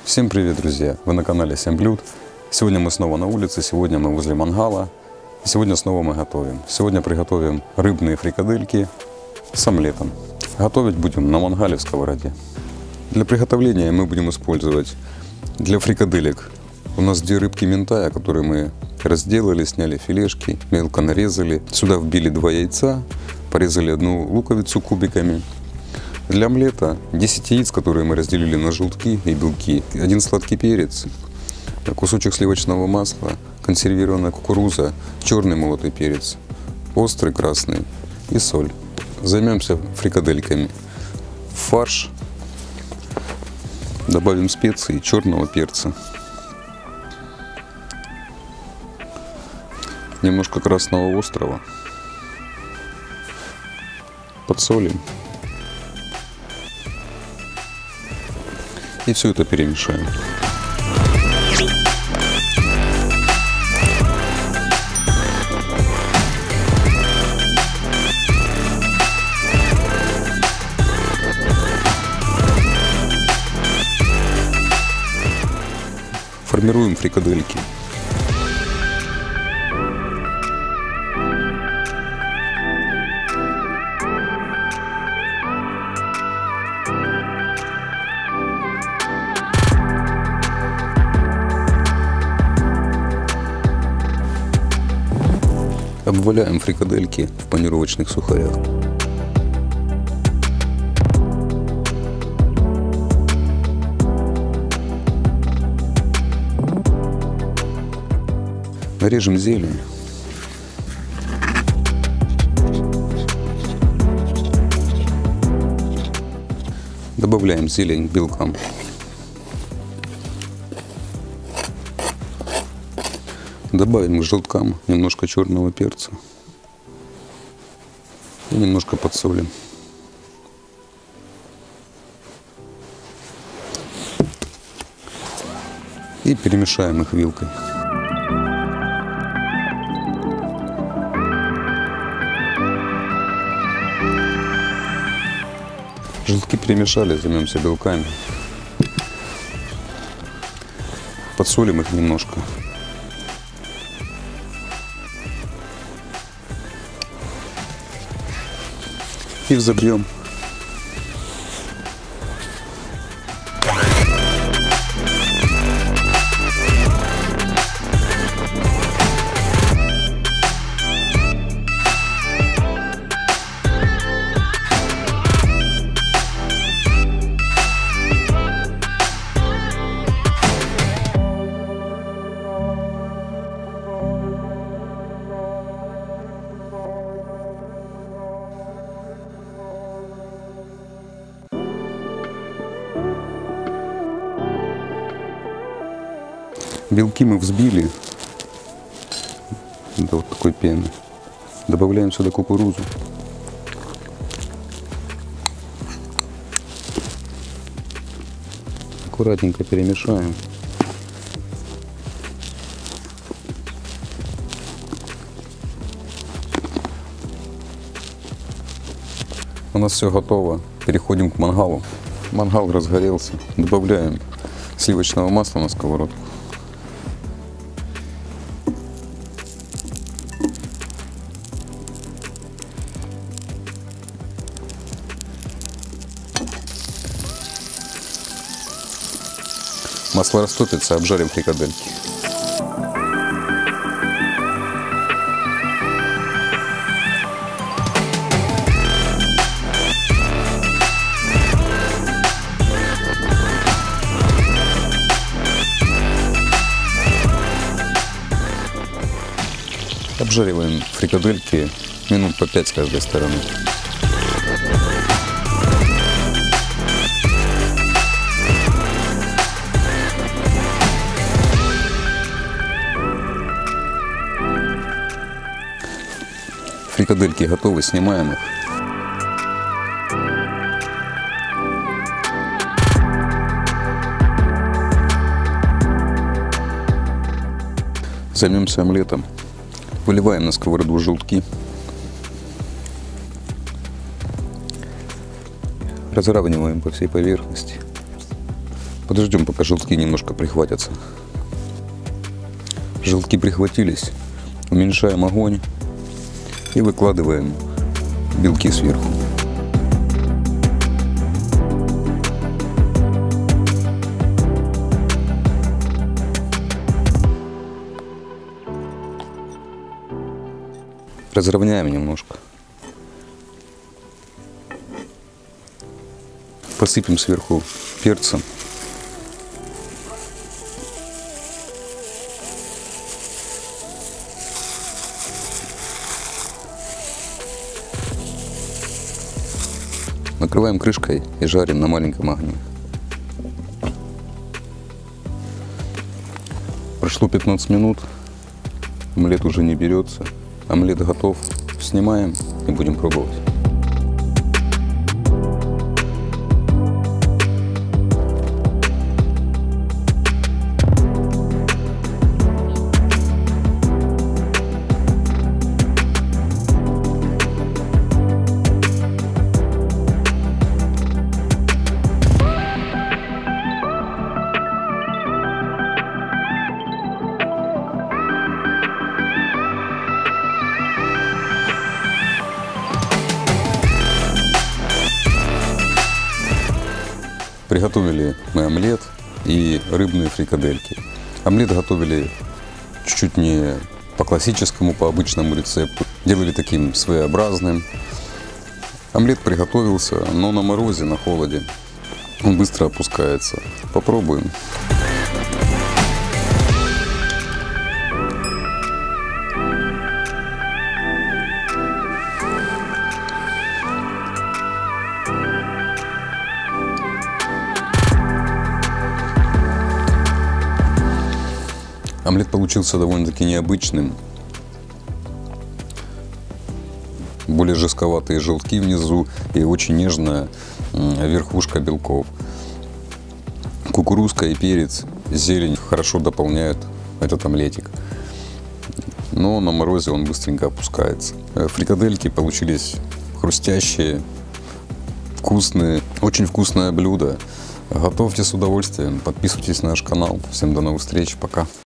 Всем привет, друзья! Вы на канале 7 блюд. Сегодня мы снова на улице, сегодня мы возле мангала. И сегодня снова мы готовим. Сегодня приготовим рыбные фрикадельки с омлетом. Готовить будем на мангале в сковороде. Для приготовления мы будем использовать для фрикаделек у нас 2 рыбки минтая, которые мы разделали, сняли филешки, мелко нарезали. Сюда вбили 2 яйца, порезали 1 луковицу кубиками. Для омлета 10 яиц, которые мы разделили на желтки и белки, 1 сладкий перец, кусочек сливочного масла, консервированная кукуруза, черный молотый перец, острый красный и соль. Займемся фрикадельками. В фарш добавим специи черного перца, немножко красного острова, подсолим. И все это перемешаем. Формируем фрикадельки. Обваляем фрикадельки в панировочных сухарях. Нарежем зелень. Добавляем зелень к белкам. Добавим к желткам немножко черного перца и немножко подсолим. И перемешаем их вилкой. Желтки перемешали, займемся белками. Подсолим их немножко. И взобьем. Белки мы взбили до вот такой пены. Добавляем сюда кукурузу. Аккуратненько перемешаем. У нас все готово. Переходим к мангалу. Мангал разгорелся. Добавляем сливочного масла на сковородку. Масло растопится, обжарим фрикадельки. Обжариваем фрикадельки минут по 5 с каждой стороны. Фрикадельки готовы, снимаем их. Займемся омлетом. Выливаем на сковороду желтки. Разравниваем по всей поверхности. Подождем, пока желтки немножко прихватятся. Желтки прихватились. Уменьшаем огонь и выкладываем белки сверху. Разровняем немножко. Посыпем сверху перцем. Накрываем крышкой и жарим на маленьком огне. Прошло 15 минут. Омлет уже не берется. Омлет готов. Снимаем и будем пробовать. Приготовили мы омлет и рыбные фрикадельки. Омлет готовили чуть-чуть не по классическому, по обычному рецепту. Делали таким своеобразным. Омлет приготовился, но на морозе, на холоде он быстро опускается. Попробуем. Омлет получился довольно-таки необычным. Более жестковатые желтки внизу и очень нежная верхушка белков. Кукурузка и перец, зелень хорошо дополняют этот омлетик. Но на морозе он быстренько опускается. Фрикадельки получились хрустящие, вкусные. Очень вкусное блюдо. Готовьте с удовольствием. Подписывайтесь на наш канал. Всем до новых встреч. Пока.